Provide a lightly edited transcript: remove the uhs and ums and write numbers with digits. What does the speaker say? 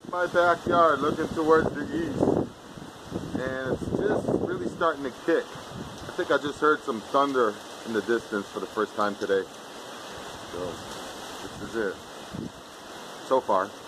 My backyard looking towards the east, and it's just really starting to kick. I think I just heard some thunder in the distance for the first time today. So this is it so far.